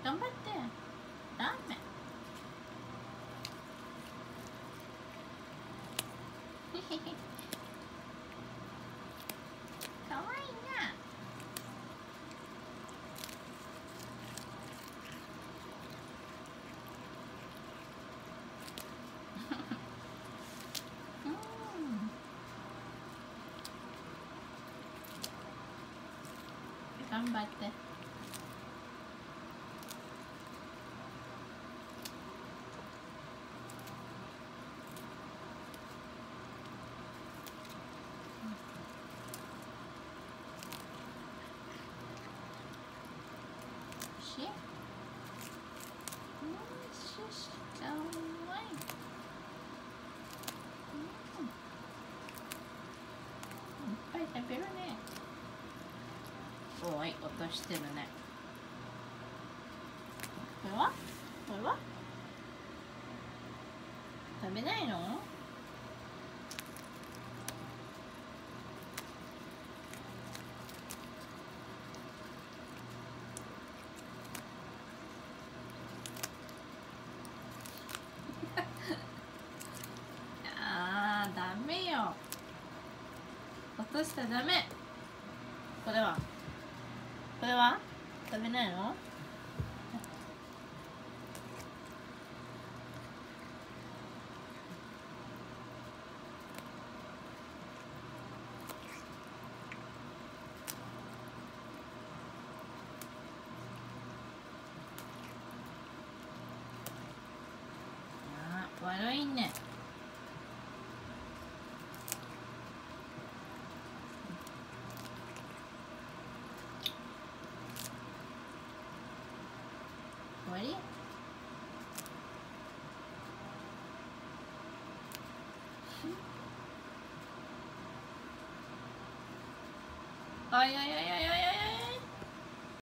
頑張って。ダメ。かわいいな。頑張って。し、かわいい。いっぱい食べるね。おい、落としてるね。これは？これは？食べないの？あー、ダメよ。落としたらダメ。これは？これは？食べないの？あー、悪いね。終わり？おいおいおいおいおい。